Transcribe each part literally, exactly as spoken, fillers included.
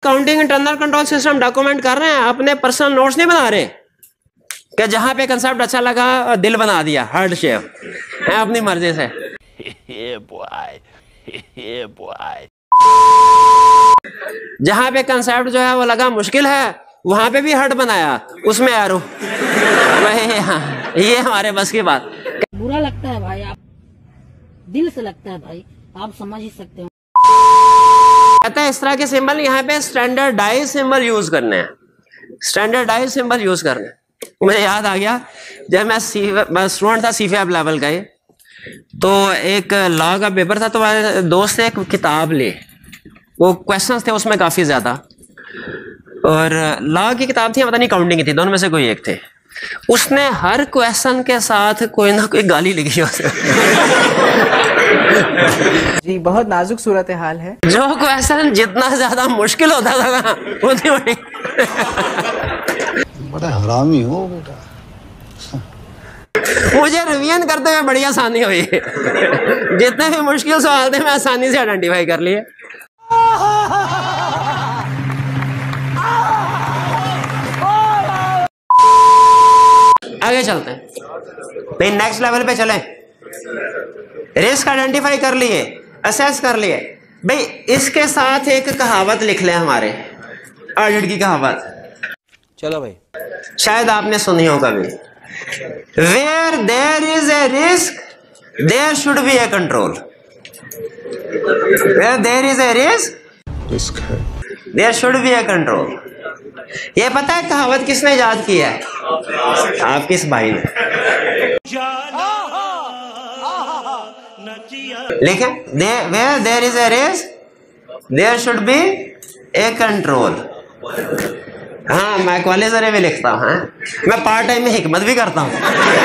Counting internal control system document कर रहे हैं, अपने पर्सनल नोट्स नहीं बना रहे कि जहां पे कंसेप्ट अच्छा लगा दिल बना दिया हार्ट शेप है अपनी मर्जी से। जहां पे कंसेप्ट जो है वो लगा मुश्किल है वहां पे भी हर्ट बनाया, उसमें एरो वही। हाँ, ये हमारे बस की बात। बुरा लगता है भाई, आप दिल से लगता है भाई, आप समझ ही सकते हो। कहता है इस तरह के सिंबल यहाँ पे स्टैंडर्डाइज सिंबल यूज करने हैं, स्टैंडर्डाइज सिंबल यूज करने हैं। मुझे याद आ गया जब मैं सी मैं स्टूडेंट था सी फैब लेवल का, तो एक लॉ का पेपर था, तो मेरे दोस्त ने एक किताब ली, वो क्वेश्चंस थे उसमें काफी ज्यादा, और लॉ की किताब थी, पता नहीं काउंटिंग की थी, दोनों में से कोई एक थे। उसने हर क्वेश्चन के साथ कोई ना कोई गाली लिखी उसे। जी बहुत नाजुक सूरत हाल है। जो क्वेश्चन जितना ज्यादा मुश्किल होता था ना उतनी बड़ी। बड़ा हरामी हो बेटा। मुझे रिवीजन करते हुए बड़ी आसानी हुई, जितने भी मुश्किल सवाल थे मैं आसानी से आइडेंटिफाई कर लिए। आगे चलते हैं भाई, नेक्स्ट लेवल पे चलें। रिस्क आइडेंटिफाई कर लिए, असेस कर लिए भाई, इसके साथ एक कहावत लिख लें हमारे ऑडिट की कहावत। चलो भाई, शायद आपने सुनी हो कभी, where there is a risk there should be a control. Where there is a risk risk है there should be a control. ये पता है कहावत किसने याद की है? आपके इस भाई ने। लेकिन where there is a risk there should be a control. हाँ, मैं कॉलेज में लिखता हूँ, मैं पार्ट टाइम में हिकमत भी करता हूँ।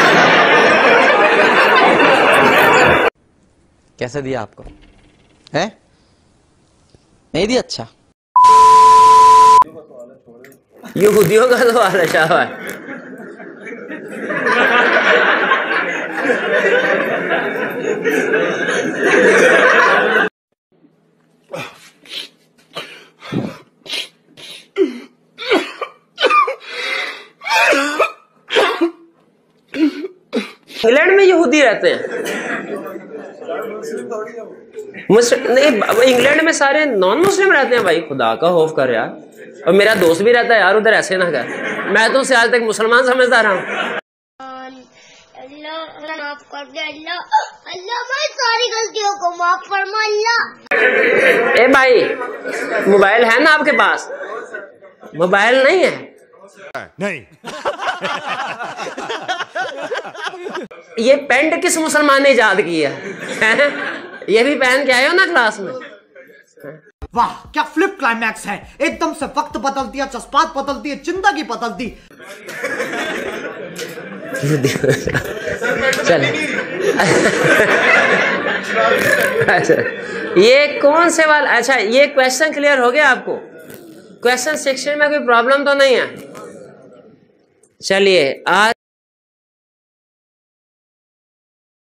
कैसे दिया आपको? है नहीं दिया? अच्छा, यहूदियों का सवाल है शाबाश। इंग्लैंड में यहूदी रहते हैं, मुस्लिम नहीं। इंग्लैंड में सारे नॉन मुस्लिम रहते हैं भाई, खुदा का खौफ कर यार। और मेरा दोस्त भी रहता है यार उधर, ऐसे ना कर, मैं तो उसे आज तक मुसलमान समझता रहा हूँ। अल्लाह माफ कर दे, अल्लाह अल्लाह मैं सारी गलतियों को माफ फरमा अल्लाह। ए भाई, मोबाइल है ना आपके पास? मोबाइल नहीं है? नहीं। ये पेंट किस मुसलमान ने इजाद की है? ये भी पहन के आए हो ना क्लास में? वाह क्या फ्लिप क्लाइमैक्स है, एकदम से वक्त बदल दिया, जज्बात बदल दिए, जिंदगी बदल दी। चल अच्छा, ये कौन से वाला? अच्छा, ये क्वेश्चन क्लियर हो गया आपको? क्वेश्चन सेक्शन में कोई प्रॉब्लम तो नहीं है? चलिए आज